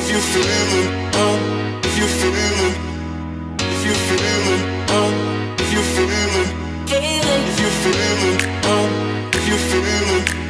if you're feeling, if you're feeling, if you're feeling, if you're feeling, if you're feeling, if you're feeling.